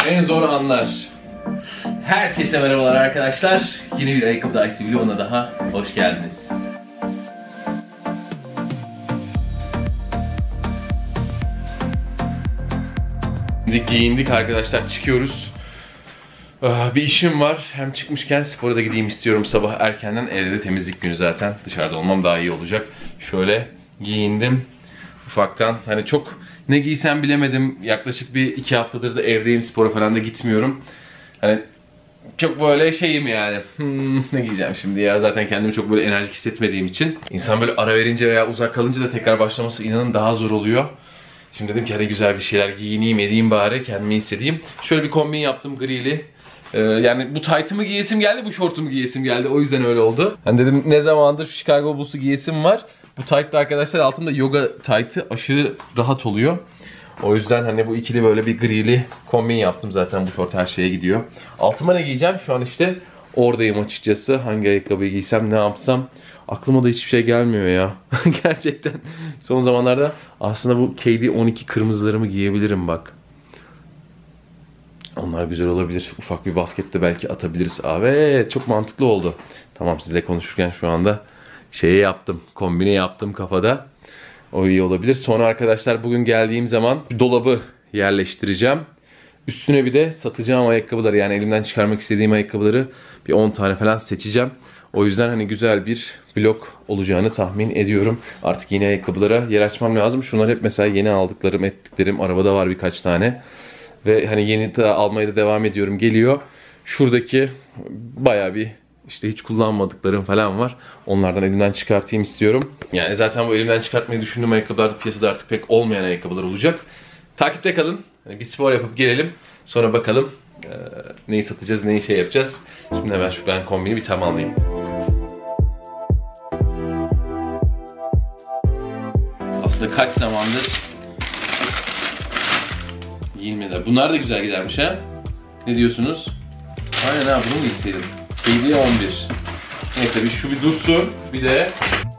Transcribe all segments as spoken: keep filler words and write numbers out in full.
En zor anlar. Herkese merhabalar arkadaşlar. Yeni bir ayakkabı dahisi vloguna daha hoş geldiniz. Şimdi giyindik arkadaşlar, çıkıyoruz. Bir işim var. Hem çıkmışken spora da gideyim istiyorum sabah erkenden. Evde de temizlik günü zaten. Dışarıda olmam daha iyi olacak. Şöyle giyindim. Ufaktan. Hani çok ne giysem bilemedim. Yaklaşık bir iki haftadır da evdeyim. Spora falan da gitmiyorum. Hani çok böyle şeyim yani. Hmm, ne giyeceğim şimdi ya? Zaten kendimi çok böyle enerjik hissetmediğim için. İnsan böyle ara verince veya uzak kalınca da tekrar başlaması inanın daha zor oluyor. Şimdi dedim ki hadi güzel bir şeyler giyineyim edeyim bari, kendimi hissedeyim. Şöyle bir kombin yaptım grili. Ee, yani bu taytımı giyesim geldi, bu şortumu giyesim geldi. O yüzden öyle oldu. Hani dedim ne zamandır şu Chicago Bulls'u giyesim var. Bu taytla arkadaşlar altımda yoga taytı aşırı rahat oluyor. O yüzden hani bu ikili böyle bir grili kombin yaptım. Zaten bu şort her şeye gidiyor. Altıma ne giyeceğim? Şu an işte oradayım açıkçası. Hangi ayakkabıyı giysem, ne yapsam. Aklıma da hiçbir şey gelmiyor ya. Gerçekten son zamanlarda aslında bu K D on iki kırmızılarımı giyebilirim bak. Onlar güzel olabilir. Ufak bir baskette belki atabiliriz. Evet, çok mantıklı oldu. Tamam, sizle konuşurken şu anda şeyi yaptım. Kombine yaptım kafada. O iyi olabilir. Sonra arkadaşlar bugün geldiğim zaman dolabı yerleştireceğim. Üstüne bir de satacağım ayakkabıları, yani elimden çıkarmak istediğim ayakkabıları bir on tane falan seçeceğim. O yüzden hani güzel bir vlog olacağını tahmin ediyorum. Artık yeni ayakkabılara yer açmam lazım. Şunlar hep mesela yeni aldıklarım, ettiklerim. Arabada var birkaç tane. Ve hani yeni de almaya da devam ediyorum. Geliyor. Şuradaki bayağı bir işte hiç kullanmadıklarım falan var. Onlardan elimden çıkartayım istiyorum. Yani zaten bu elimden çıkartmayı düşündüğüm ayakkabılar piyasada artık pek olmayan ayakkabılar olacak. Takipte kalın. Yani bir spor yapıp gelelim. Sonra bakalım e, neyi satacağız, neyi şey yapacağız. Şimdi hemen şu ben kombini bir tamamlayayım. Aslında kaç zamandır giyinmediler. Bunlar da güzel gidermiş ha. Ne diyorsunuz? Aynen ha, bunu mu gitseydim? K D on bir. Neyse bir şu bir dursun. Bir de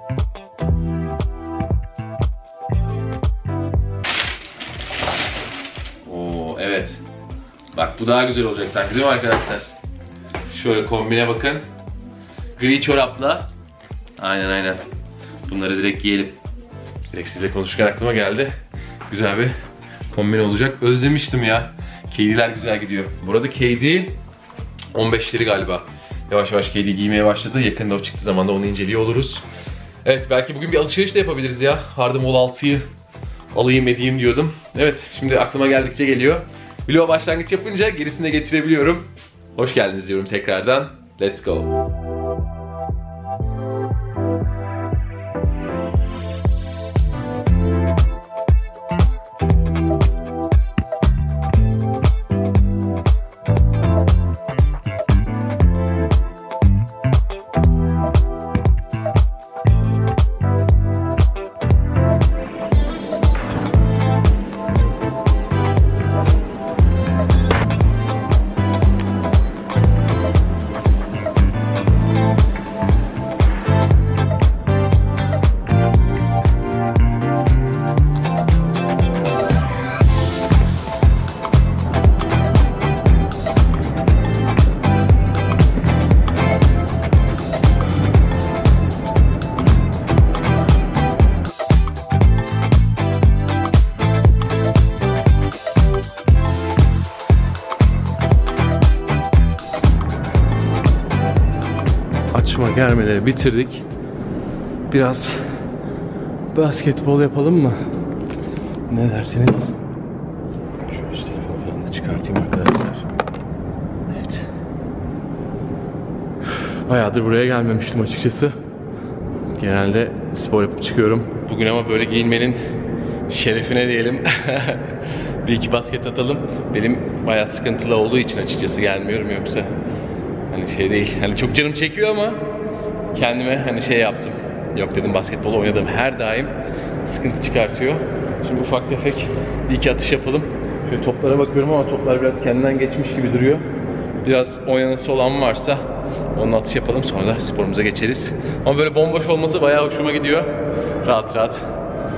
Oo evet. Bak bu daha güzel olacak sanki değil mi arkadaşlar? Şöyle kombine bakın. Gri çorapla. Aynen aynen. Bunları direkt giyelim. Direkt sizle konuşurken aklıma geldi. Güzel bir kombine olacak. Özlemiştim ya. K D'ler güzel gidiyor. Bu arada K D on beşleri galiba. Yavaş yavaş K D giymeye başladı. Yakında o çıktığı zaman da onu inceliyor oluruz. Evet, belki bugün bir alışveriş de yapabiliriz ya. Hardemol altıyı alayım edeyim diyordum. Evet, şimdi aklıma geldikçe geliyor. Vlog'a başlangıç yapınca gerisini de getirebiliyorum. Hoş geldiniz diyorum tekrardan. Let's go. Germeleri bitirdik. Biraz basketbol yapalım mı? Ne dersiniz? Şöyle işte telefonu falan da çıkartayım arkadaşlar. Evet. Bayağıdır buraya gelmemiştim açıkçası. Genelde spor yapıp çıkıyorum. Bugün ama böyle giyinmenin şerefine diyelim. Bir iki basket atalım. Benim bayağı sıkıntılı olduğu için açıkçası gelmiyorum, yoksa hani şey değil. Hani çok canım çekiyor ama kendime hani şey yaptım. Yok dedim, basketbol oynadığım her daim sıkıntı çıkartıyor. Şimdi ufak tefek bir iki atış yapalım. Şöyle toplara bakıyorum ama toplar biraz kendinden geçmiş gibi duruyor. Biraz oynanası olan varsa onun atış yapalım, sonra da sporumuza geçeriz. Ama böyle bomboş olması bayağı hoşuma gidiyor. Rahat rahat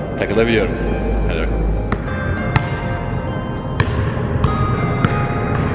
takılabiliyorum. Hadi bakalım.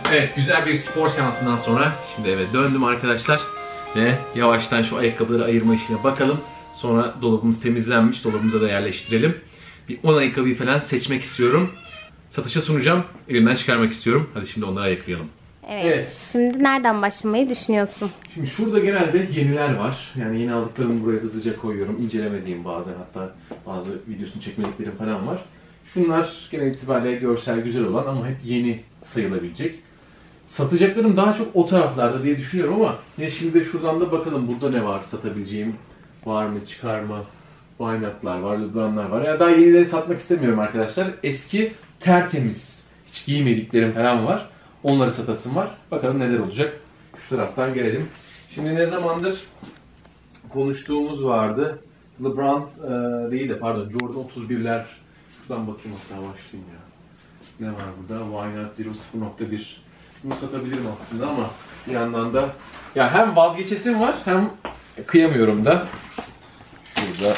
Evet, güzel bir spor seansından sonra şimdi eve döndüm arkadaşlar. Ve yavaştan şu ayakkabıları ayırma işine bakalım. Sonra dolabımız temizlenmiş, dolabımıza da yerleştirelim. Bir on ayakkabıyı falan seçmek istiyorum. Satışa sunacağım, elimden çıkarmak istiyorum. Hadi şimdi onları ayıklayalım. Evet, Evet. Şimdi nereden başlamayı düşünüyorsun? Şimdi şurada genelde yeniler var. Yani yeni aldıklarımı buraya hızlıca koyuyorum. İncelemediğim bazen, hatta bazı videosunu çekmediklerim falan var. Şunlar genel itibariyle görsel güzel olan ama hep yeni sayılabilecek. Satacaklarım daha çok o taraflarda diye düşünüyorum ama yine şimdi de şuradan da bakalım burada ne var satabileceğim, var mı, çıkar mı? Why not'lar var, Lebrun'lar var. Ya daha yenileri satmak istemiyorum arkadaşlar. Eski, tertemiz, hiç giymediklerim falan var. Onları satasım var. Bakalım neler olacak. Şu taraftan gelelim. Şimdi ne zamandır konuştuğumuz vardı. LeBron e, değil de pardon Jordan otuz birler. Şuradan bakayım hatta başlayayım ya. Ne var burada? Why not Zero sıfır nokta bir. Bunu satabilirim aslında ama bir yandan da ya hem vazgeçesim var hem kıyamıyorum da. Şurada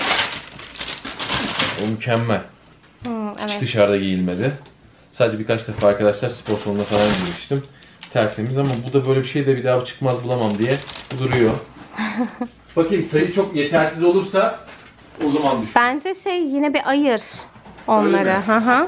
o mükemmel. Hmm, evet. Hiç dışarıda giyilmedi. Sadece birkaç defa arkadaşlar spor salonuna falan giymiştim. Tertemiz ama bu da böyle bir şey de bir daha çıkmaz bulamam diye duruyor. Bakayım sayı çok yetersiz olursa o zaman düşün. Bence şey yine bir ayır onları. Hı hı.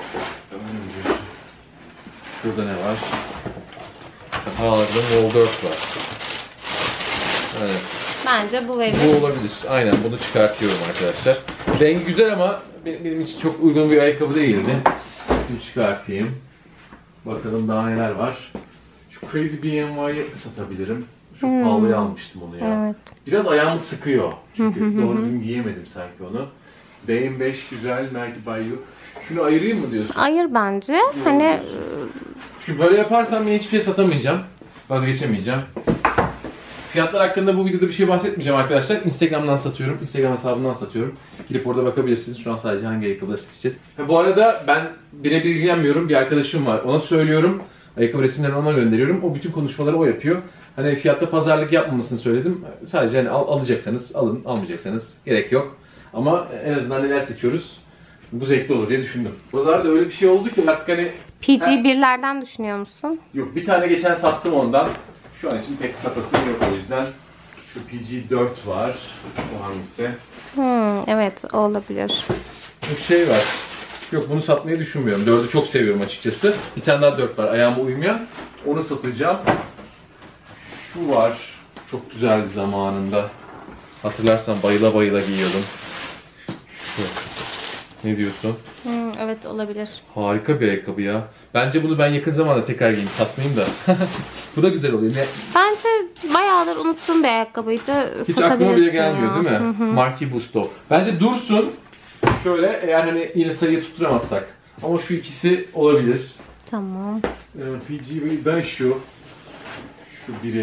Şurada ne var? Mesela Haaland'ın Wall dört var. Evet. Bence bu verir. Bu olabilir. Aynen bunu çıkartıyorum arkadaşlar. Rengi güzel ama benim için çok uygun bir ayakkabı değildi. Bunu çıkartayım. Bakalım daha neler var. Şu Crazy B M Y'yi satabilirim. Çok hmm. pahalıya almıştım onu ya. Evet. Biraz ayağımı sıkıyor. Çünkü doğru düzgün giyemedim sanki onu. B M beş güzel, Nike Bayou. Şunu ayırayım mı diyorsun? Ayır bence. Ne hani çünkü böyle yaparsam ben hiçbir şey satamayacağım. Vazgeçemeyeceğim. Fiyatlar hakkında bu videoda bir şey bahsetmeyeceğim arkadaşlar. Instagram'dan satıyorum. Instagram hesabından satıyorum. Gidip orada bakabilirsiniz. Şu an sadece hangi ayakkabıları seçeceğiz. Ha, bu arada ben birebir ilgilenmiyorum. Bir arkadaşım var. Ona söylüyorum. Ayakkabı resimlerini ona gönderiyorum. O bütün konuşmaları o yapıyor. Hani fiyatta pazarlık yapmamasını söyledim. Sadece hani al, alacaksanız alın, almayacaksanız gerek yok. Ama en azından neler seçiyoruz. Bu zevkli olur diye düşündüm. Buralarda öyle bir şey oldu ki artık hani... P G birlerden düşünüyor musun? Yok, bir tane geçen sattım ondan. Şu an için pek satasım yok o yüzden. Şu P G dört var. O hangisi? Hmm, evet o olabilir. Bu şey var. Yok bunu satmayı düşünmüyorum. dördü çok seviyorum açıkçası. Bir tane daha dört var ayağıma uymayan. Onu satacağım. Şu var. Çok güzeldi zamanında. Hatırlarsan bayıla bayıla giyiyordum. Şu. Ne diyorsun? Hmm, evet olabilir. Harika bir ayakkabı ya. Bence bunu ben yakın zamanda tekrar giyeyim, satmayayım da. Bu da güzel oluyor. Ne? Bence bayağıdır unuttuğum bir ayakkabıydı. Hiç aklıma bile gelmiyor ya. Değil mi? Hı hı. Marquis Busto. Bence dursun. Şöyle eğer hani yine sayıyı tutturamazsak. Ama şu ikisi olabilir. Tamam. Ee, P G'den şu. Şu biri.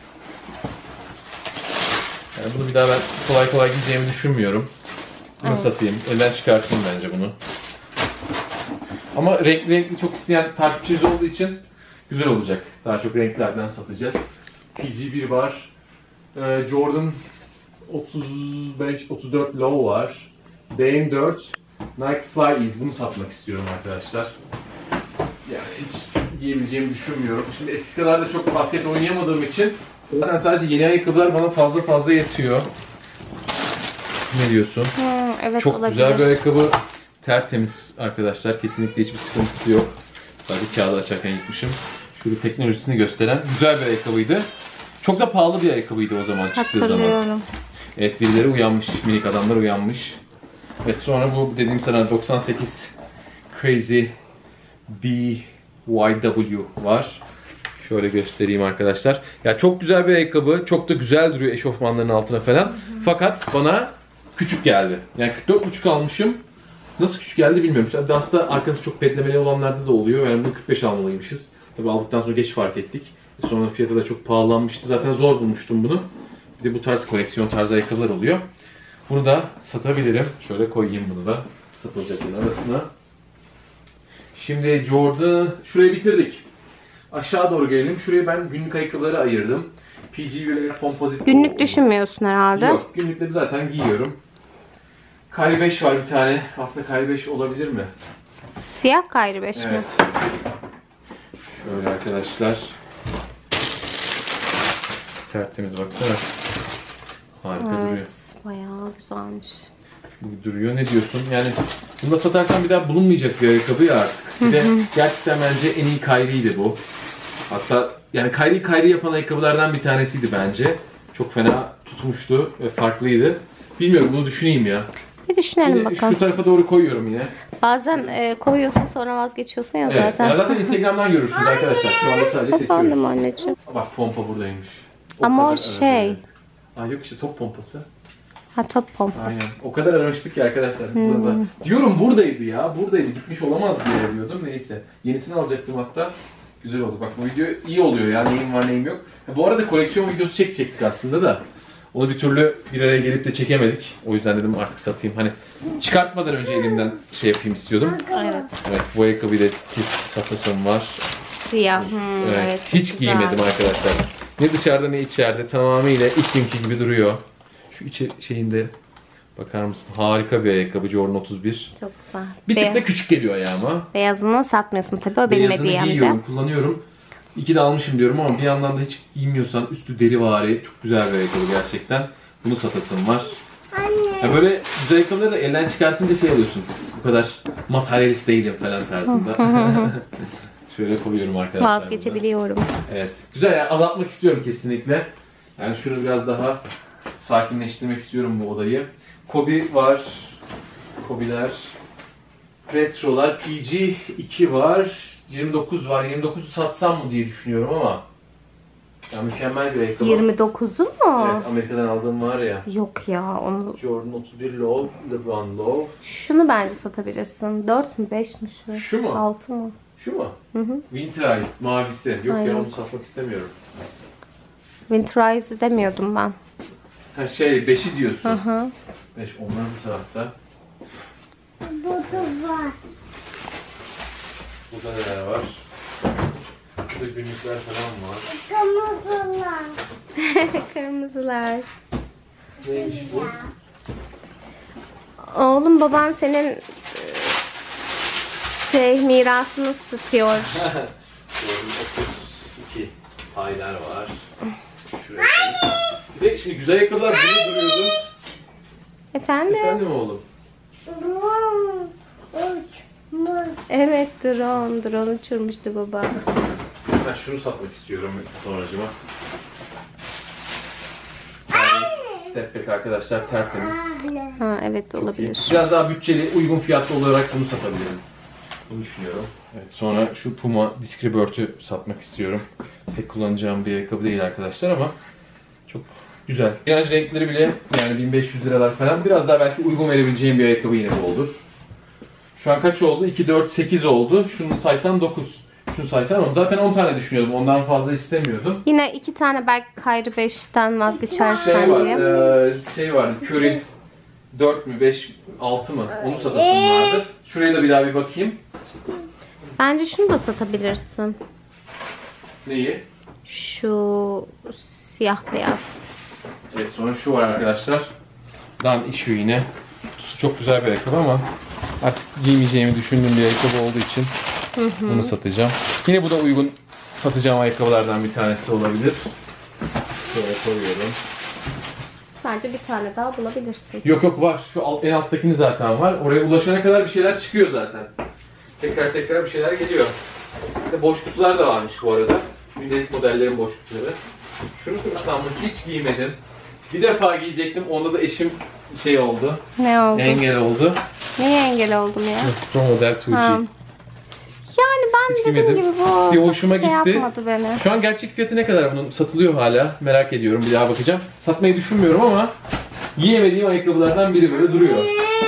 Yani bunu bir daha ben kolay kolay giyeceğimi düşünmüyorum. Bunu evet. Satayım. Elden çıkartayım bence bunu. Ama renkli renkli çok isteyen takipçimiz olduğu için güzel olacak. Daha çok renklerden satacağız. P G bir var. Ee, Jordan otuz beş otuz dört Low var. D M dört Nike Fly Ease. Bunu satmak istiyorum arkadaşlar. Yani hiç giyebileceğimi düşünmüyorum. Şimdi eskisi kadar da çok basket oynayamadığım için zaten sadece yeni ayakkabılar bana fazla fazla yetiyor. Ne diyorsun? Hmm, evet, çok olabilir. Güzel bir ayakkabı. Tertemiz arkadaşlar. Kesinlikle hiçbir sıkıntısı yok. Sadece kağıdı açarken yıkmışım. Şurada teknolojisini gösteren güzel bir ayakkabıydı. Çok da pahalı bir ayakkabıydı o zaman çıktığı zaman. Evet, birileri uyanmış. Minik adamlar uyanmış. Evet, sonra bu dediğim sana doksan sekiz Crazy B Y W var. Şöyle göstereyim arkadaşlar. Ya çok güzel bir ayakkabı. Çok da güzel duruyor eşofmanların altına falan. Hı hı. Fakat bana küçük geldi. Yani kırk dört buçuk almışım. Nasıl küçük geldi bilmiyorum. İşte aslında arkası çok pedlemeli olanlarda da oluyor. Yani bunu kırk beş almalıymışız. Tabii aldıktan sonra geç fark ettik. Sonra fiyatı da çok pahalanmıştı. Zaten zor bulmuştum bunu. Bir de bu tarz koleksiyon tarzı ayakkabılar oluyor. Bunu da satabilirim. Şöyle koyayım bunu da satılacakların arasına. Şimdi Jordan şurayı bitirdik. Aşağı doğru gelelim. Şuraya ben günlük ayakkabıları ayırdım. P G bir'ler kompozit. Günlük olmuş. Düşünmüyorsun herhalde. Yok, günlükleri zaten giyiyorum. Kayri beş var bir tane. Aslında Kayri beş olabilir mi? Siyah Kayri beş evet. mi? Şöyle arkadaşlar. Tertemiz baksana. Harika Evet, duruyor. bayağı güzelmiş. Bu duruyor. Ne diyorsun? Yani bunu da satarsan bir daha bulunmayacak bir ayakkabı ya artık. Bir de gerçekten bence en iyi Kyrie'ydi bu. Hatta yani Kyrie Kyrie yapan ayakkabılardan bir tanesiydi bence. Çok fena tutmuştu ve farklıydı. Bilmiyorum, bunu düşüneyim ya. Bir düşünelim Yine bakalım. şu tarafa doğru koyuyorum yine. Bazen e, koyuyorsun sonra vazgeçiyorsun ya Evet, zaten. ya zaten Instagram'dan görürsünüz arkadaşlar. Şu anda sadece Efendim seçiyoruz. anneciğim. Bak pompa buradaymış. O Ama o kadar şey. aradım. Aa, yok işte top pompası. Ha, top pompası. Aynen. O kadar aramıştık ki arkadaşlar. Burada. Diyorum buradaydı ya. Buradaydı. Gitmiş olamaz diye diyordum. Neyse. Yenisini alacaktım hatta. Güzel oldu. Bak bu video iyi oluyor ya. Neyim var neyim yok. Ha, bu arada koleksiyon videosu çekecektik aslında da. Onu bir türlü bir araya gelip de çekemedik. O yüzden dedim artık satayım. Hani çıkartmadan önce elimden şey yapayım istiyordum. Evet. Evet, bu ayakkabıyı da kesin satasım var. Siyah. Hmm, Evet, evet, hiç çok giymedim güzel. arkadaşlar. Ne dışarıda ne içeride. Tamamıyla ilk günkü gibi duruyor. Şu içi şeyinde bakar mısın? Harika bir ayakkabı. Jordan otuz bir. Çok güzel. Bir Be- tık da küçük geliyor ayağıma. Beyazını satmıyorsun tabii, o benim Beyazını hediyemdi. giyiyorum, kullanıyorum. İki de almışım diyorum ama bir yandan da hiç giymiyorsan üstü derivari. Çok güzel bir ayakkabı gerçekten. Bunu satasım var. Ya böyle güzel ayakkabıları da elden çıkartınca şey alıyorsun. Bu kadar materyalist değilim falan tarzında. Şöyle koyuyorum arkadaşlar. Vazgeçebiliyorum. Evet. Güzel ya, azaltmak istiyorum kesinlikle. Yani şunu biraz daha sakinleştirmek istiyorum bu odayı. Kobe var. Kobe'ler. Retrolar. P G iki var. yirmi dokuz var. yirmi dokuzu satsam mı diye düşünüyorum ama. Ya mükemmel bir ayakkabı. yirmi dokuzu mu? Evet, Amerika'dan aldığım var ya. Yok ya, onu. Jordan otuz bir Low, LeBron Low. Şunu bence satabilirsin. dört mü beş mi şu? Şu mu? altı mı? Şu mu? Hı hı. Winterize mavisi. Yok Aynen. ya, onu satmak istemiyorum. Winterize demiyordum ben. Ha şey, beşi diyorsun. Hı hı. beş, onlar bu tarafta. Burada var. Burada neler var? Burada günlükler falan var. Kırmızılar. Kırmızılar. Neymiş bu? Oğlum, baban senin e, şey mirasını satıyor. Jordan otuz iki paylar var. Şuraya. Bir de şimdi güzel ayakkabılar burada duruyordu. Efendim? Efendim oğlum? Uçmuş. Evet, drone. Drone uçurmuştu baba. Ben şunu satmak istiyorum sonracıma. Step back arkadaşlar, tertemiz. Ha evet, Çok iyi. olabilir. Biraz daha bütçeli, uygun fiyatlı olarak bunu satabilirim. Bunu düşünüyorum. Evet, sonra şu Puma Discrebert'ü satmak istiyorum. Pek kullanacağım bir ayakkabı değil arkadaşlar ama çok güzel. Genel renkleri bile yani bin beş yüz liralar falan. Biraz daha belki uygun verebileceğim bir ayakkabı yine bu olur. Şu an kaç oldu? iki, dört, sekiz oldu. Şunu saysan dokuz. Şunu saysan on. Zaten on tane düşünüyordum. Ondan fazla istemiyordum. Yine iki tane belki Kyrie beşten vazgeçersen Şey var, diye. e, şey var, Curry dört mü, beş, altı mı? Onu satasım vardı. Şuraya da bir daha bir bakayım. Bence şunu da satabilirsin. Neyi? Şu siyah beyaz. Evet, sonra şu var arkadaşlar. Dan Issue yine. Kutusu çok güzel bir ayakkabı ama artık giymeyeceğimi düşündüğüm bir ayakkabı olduğu için bunu satacağım. Yine bu da uygun satacağım ayakkabılardan bir tanesi olabilir. Şöyle koyuyorum. Bence bir tane daha bulabilirsin. Yok yok, var. Şu alt, en alttakini zaten var. Oraya ulaşana kadar bir şeyler çıkıyor zaten. Tekrar tekrar bir şeyler geliyor. Bir de boş kutular da varmış bu arada. Gündelik modellerin boş kutuları. Şunu kırsam mı? Hiç giymedim. Bir defa giyecektim. Onda da eşim şey oldu. Ne oldu? Engel oldu. Neye engel oldum ya? Pro Model iki G. Ha. Yani ben Hiç dediğim giymedim. gibi bu Bir çok hoşuma şey gitti. yapmadı beni. Şu an gerçek fiyatı ne kadar bunun? Satılıyor hala. Merak ediyorum. Bir daha bakacağım. Satmayı düşünmüyorum ama giyemediğim ayakkabılardan biri böyle duruyor.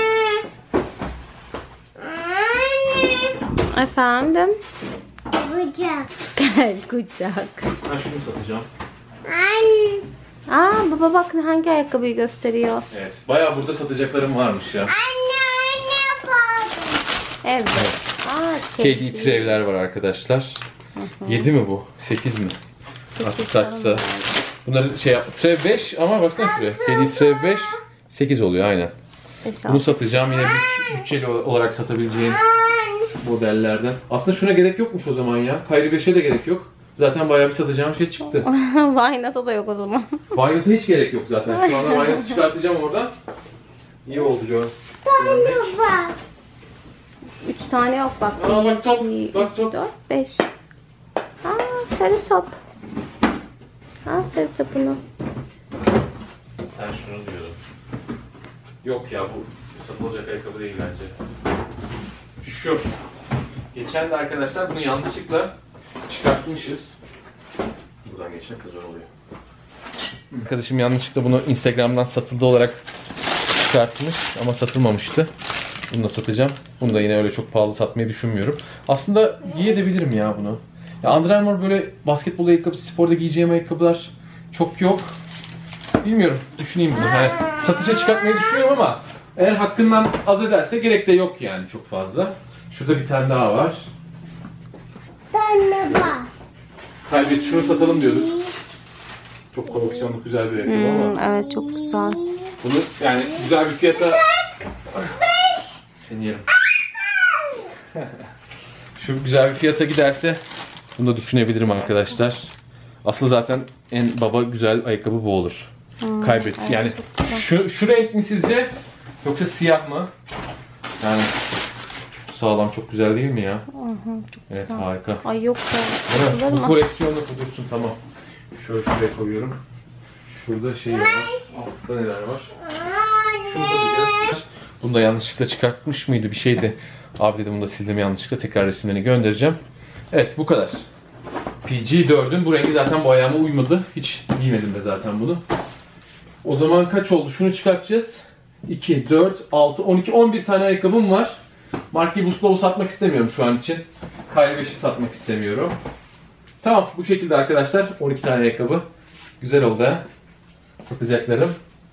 Efendim? Kucak. Gel kucak. Ben şunu satacağım. Anne. Aa, baba bak hangi ayakkabıyı gösteriyor. Evet. Bayağı burada satacaklarım varmış ya. Anne anne baba. Evet. Aa, K D Trave'ler var arkadaşlar. yedi mi bu? sekiz mi? Artık kaçsa. Bunları şey yap. Trave beş ama baksana şuraya. K D Trave beş, sekiz oluyor aynen. Bunu satacağım. Yine büt- bütçeli olarak satabileceğim modellerden. Aslında şuna gerek yokmuş o zaman ya. Kyrie beşe de gerek yok. Zaten bayağı bir satacağım şey çıktı. Vaynasa da yok o zaman. Vaynat'a hiç gerek yok zaten. Şu anda Vaynat'ı çıkartacağım oradan. İyi oldu gör. Bak. Üç tane yok bak. Aa, bak top, iki, bak üç, top. dört, beş. Aa, sarı top. Aa, sarı topunu. Sen şunu diyordun. Yok ya, bu satılacak ayakkabı değil bence. Şu. Geçen de arkadaşlar bunu yanlışlıkla çıkartmışız. Buradan geçmek de zor oluyor. Arkadaşım yanlışlıkla bunu Instagram'dan satıldı olarak çıkartmış ama satılmamıştı. Bunu da satacağım. Bunu da yine öyle çok pahalı satmayı düşünmüyorum. Aslında giyebilirim ya bunu. Ya Under Armour böyle basketbol ayakkabısı, sporda giyeceğim ayakkabılar çok yok. Bilmiyorum. Düşüneyim bunu. Yani satışa çıkartmayı düşünüyorum ama eğer hakkından az ederse gerek de yok yani çok fazla. Şurada bir tane daha var. Tane bak. Kalbet şunu satalım diyorduk. Çok koleksiyonluk güzel bir ayakkabı Hmm, ama. evet çok güzel. Bunu yani güzel bir fiyata... Seni yerim. Şu güzel bir fiyata giderse bunu da düşünebilirim arkadaşlar. Aslında zaten en baba güzel ayakkabı bu olur. Hmm, Kaybet. evet, Yani çok güzel. şu, şu renk mi sizce? Yoksa siyah mı? Yani çok sağlam, çok güzel değil mi ya? Hı hı, çok Evet, güzel. harika. Ay yok ya. Evet, Satılır bu mı? koleksiyonda dursun, tamam. Şöyle şuraya koyuyorum. Şurada şey var. Altta neler var? Şunu satacağız. Bunu da yanlışlıkla çıkartmış mıydı bir şeydi. Abi dedim bunu da sildim yanlışlıkla. Tekrar resimlerini göndereceğim. Evet, bu kadar. P G dördün bu rengi zaten bu ayağıma uymadı. Hiç giymedim de zaten bunu. O zaman kaç oldu? Şunu çıkartacağız. iki, dört, altı, on iki, on bir tane ayakkabım var. Marquee Boost'u satmak istemiyorum şu an için. Kyrie beşi satmak istemiyorum. Tamam, bu şekilde arkadaşlar. on iki tane ayakkabı. Güzel oldu ha. Satacaklarım.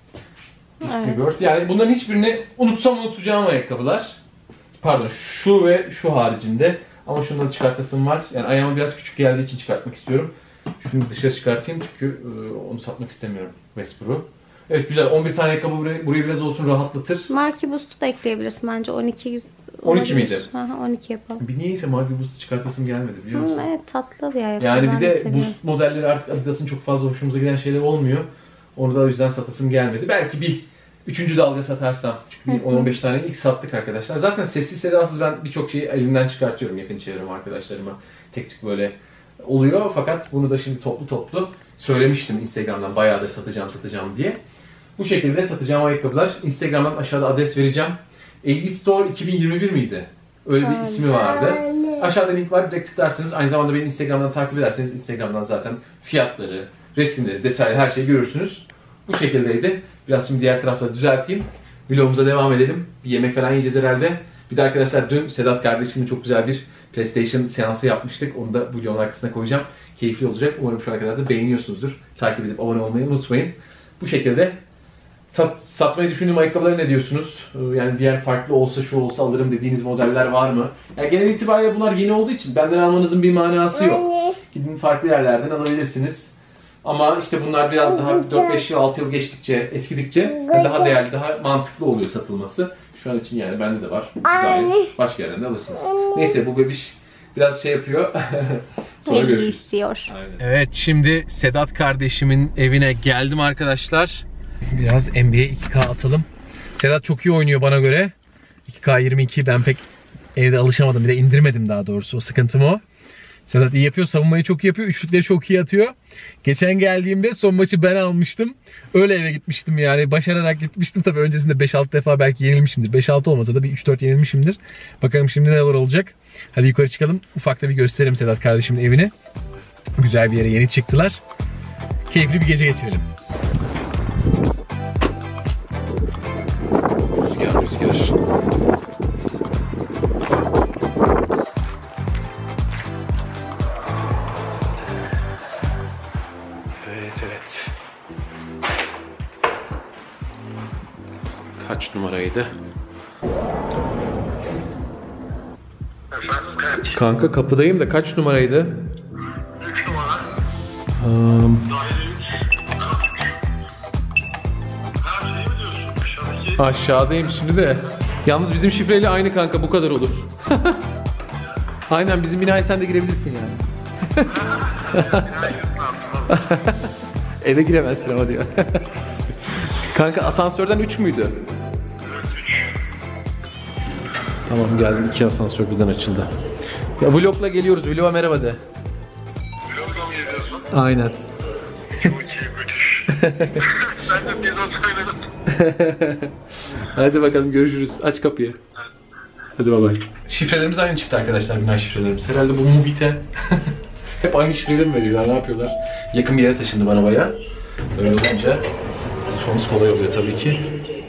Evet. Yani bunların hiçbirini unutsam unutacağım ayakkabılar. Pardon, şu ve şu haricinde. Ama şundan çıkartasım var. Yani ayağıma biraz küçük geldiği için çıkartmak istiyorum. Şunu dışarı çıkartayım çünkü onu satmak istemiyorum. Westbrook'u. Evet, güzel. on bir tane ayakkabı burayı, burayı biraz olsun rahatlatır. Marquee Boost'u da ekleyebilirsin bence. on iki on iki miydi? Hı hı, on iki yapalım. Bir niyeyse Marquee Boost'u çıkartasım gelmedi biliyor musun? Hı, evet, tatlı bir ayakkabı. Yani ben bir de seviyorum. Boost modelleri artık Adidas'ın çok fazla hoşumuza giden şeyler olmuyor. Onu da o yüzden satasım gelmedi. Belki bir üçüncü dalga satarsam. Çünkü on on beş tane ilk sattık arkadaşlar. Zaten sessiz sedasız ben birçok şeyi elimden çıkartıyorum yakın çevreme, arkadaşlarıma. Tek tük böyle oluyor. Fakat bunu da şimdi toplu toplu söylemiştim Instagram'dan bayağıdır satacağım satacağım diye. Bu şekilde satacağım ayakkabılar. Instagram'dan aşağıda adres vereceğim. elli Store iki bin yirmi bir miydi? Öyle bir Aynen. ismi vardı. Aşağıda link var. Direkt tıklarsınız. Aynı zamanda beni Instagram'dan takip ederseniz Instagram'dan zaten fiyatları, resimleri, detaylı her şeyi görürsünüz. Bu şekildeydi. Biraz şimdi diğer tarafları düzelteyim. Vlogumuza devam edelim. Bir yemek falan yiyeceğiz herhalde. Bir de arkadaşlar dün Sedat kardeşimle çok güzel bir PlayStation seansı yapmıştık. Onu da bu videonun arkasına koyacağım. Keyifli olacak. Umarım şu ana kadar da beğeniyorsunuzdur. Takip edip abone olmayı unutmayın. Bu şekilde sat, satmayı düşündüğüm ayakkabılara ne diyorsunuz? Yani diğer farklı olsa şu olsa alırım dediğiniz modeller var mı? Yani genel itibariyle bunlar yeni olduğu için benden almanızın bir manası yok. Gidin farklı yerlerden alabilirsiniz. Ama işte bunlar biraz daha dört beş yıl, altı yıl geçtikçe, eskidikçe daha değerli, daha mantıklı oluyor satılması. Şu an için yani bende de var. Güzel. Başka yerden de alırsınız. Neyse, bu bebiş biraz şey yapıyor. Sonra İlgi görüşürüz. istiyor. Aynen. Evet, şimdi Sedat kardeşimin evine geldim arkadaşlar. Biraz N B A iki K atalım. Sedat çok iyi oynuyor bana göre. iki K yirmi iki, ben pek evde alışamadım. Bir de indirmedim daha doğrusu. O sıkıntım o. Sedat iyi yapıyor. Savunmayı çok iyi yapıyor. Üçlükleri çok iyi atıyor. Geçen geldiğimde son maçı ben almıştım. Öyle eve gitmiştim yani. Başararak gitmiştim. Tabii öncesinde beş altı defa belki yenilmişimdir. beş altı olmasa da bir üç dört yenilmişimdir. Bakalım şimdi neler olacak. Hadi yukarı çıkalım. Ufakta bir gösterelim Sedat kardeşimin evini. Güzel bir yere yeni çıktılar. Keyifli bir gece geçirelim. Rüzgar rüzgar. Evet evet. Kaç numaraydı? Kanka kapıdayım da kaç numaraydı? üç numara. Um, Daire üç. Ha şey mi diyorsun? Aşağıdaki. aşağıdayım şimdi de. Yalnız bizim şifreyle aynı kanka, bu kadar olur. Aynen bizim binaya sen de girebilirsin yani. Eve giremezsin ama diyor. Kanka asansörden üç müydü? Tamam geldim, iki asansör birden açıldı. Ya vlogla geliyoruz, vloga merhaba de. Vlog'da mı geliyorsun? Aynen. Çok iyi, müthiş. Ben de pizza söyledim. Hadi bakalım görüşürüz. Aç kapıyı. Hadi bay bay. Şifrelerimiz aynı çıktı arkadaşlar, bina şifrelerimiz. Herhalde bu Mubit'e hep aynı şifreleri mi veriyorlar, ne yapıyorlar? Yakın bir yere taşındı bana bayağı. Öyle olunca çalışmamız kolay oluyor tabii ki.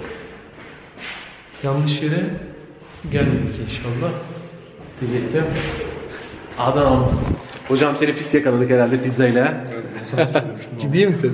Yanlış yere gelmedik inşallah. Diyecektim. Adam. Hocam seni pis yakaladık herhalde pizzayla. Ciddi misin?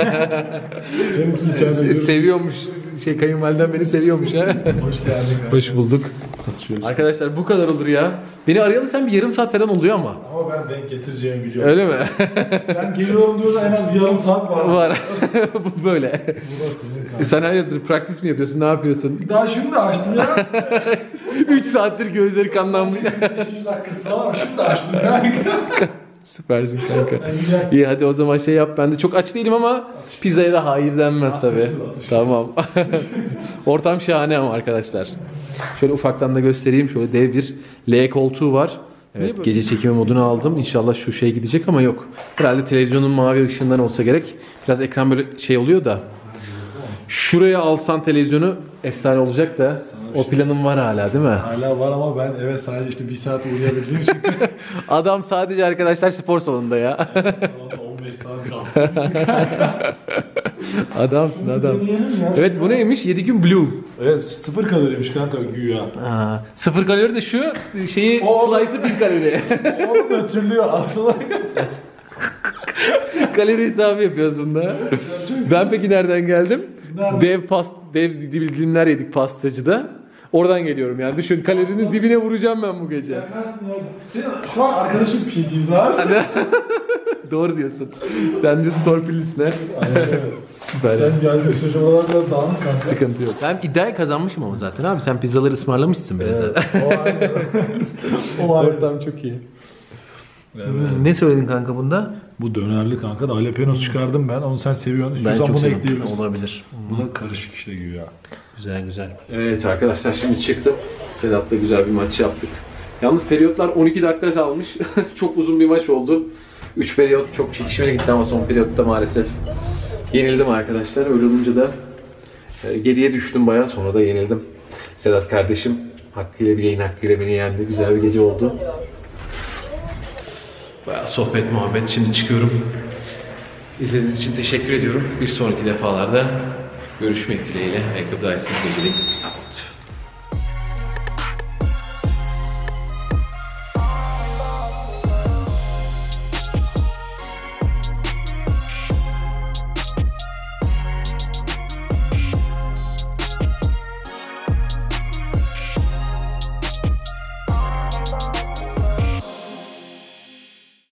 Se- seviyormuş. Şey kayınvaliden beni seviyormuş ha. Hoş geldin. Hoş bulduk. Arkadaşlar bu kadar olur ya. Beni arayalı sen bir yarım saat falan oluyor ama. Ama ben denk getireceğimi biliyorum. Öyle mi? Sen geliyorum diyorsan en az bir yarım saat var. Var. Bu böyle. Burası sizin kanka. Sen hayırdır praktis mi yapıyorsun? Ne yapıyorsun? Daha şimdi açtım ya. üç saattir gözleri kanlanmış. beş dakikası var ama şimdi açtım ya. Süpersin kanka. İyi hadi o zaman şey yap. Ben de çok aç değilim ama pizzaya da hayır denmez tabi. Tamam. Ortam şahane ama arkadaşlar. Şöyle ufaktan da göstereyim. Şöyle dev bir L koltuğu var. Evet, gece çekimi modunu aldım. İnşallah şu şey gidecek ama yok. Herhalde televizyonun mavi ışığından olsa gerek. Biraz ekran böyle şey oluyor da. Şuraya alsan televizyonu efsane olacak da. O planım var hala değil mi? Hala var ama ben eve sadece işte bir saat uyuyabildiğim için. Adam sadece arkadaşlar spor salonunda ya. Salonda on beş saat kaldım. Adamsın adam. Evet bu neymiş? yedi gün blue. Evet sıfır kaloriymiş kanka güya. Aa, sıfır kalori de şu şeyi O- slice'ı bir kalori. Onu hatırlıyor aslında. Kalori hesabı yapıyoruz bunda. Ben peki nereden geldim? Nereden? Dev past dev dilimler yedik pastacıda. Oradan geliyorum yani. Düşün kalorinin dibine vuracağım ben bu gece. Senin şu an arkadaşın P T'si var. Doğru diyorsun. Sen diyorsun torpillisin ha. Süper. Sen geldiğin sürece oralar biraz dağınık kanka. Sıkıntı yok. Ben iddiayı kazanmışım ama zaten abi. Sen pizzaları ısmarlamışsın beni zaten. O ayrı. O ayrı. Ortam çok iyi. Ne söyledin kanka bunda? Bu dönerli kanka da alepenos çıkardım ben. Onu sen seviyorsun. Ben İstiyorsan çok bunu seviyorum. ekleyebilirsin. Olabilir. Bu da karışık işte güya. Güzel güzel. Evet arkadaşlar şimdi çıktım. Sedat'la güzel bir maç yaptık. Yalnız periyotlar on iki dakika kalmış. Çok uzun bir maç oldu. üç periyot çok çekişmeli gitti ama son periyotta maalesef yenildim arkadaşlar. Öyle olunca da e, geriye düştüm bayağı, sonra da yenildim. Sedat kardeşim hakkıyla bileğin hakkıyla beni yendi. Güzel bir gece oldu. Bayağı sohbet muhabbet. Şimdi çıkıyorum. İzlediğiniz için teşekkür ediyorum. Bir sonraki defalarda görüşmek dileğiyle. Ayakkabı Dyson geceliği out.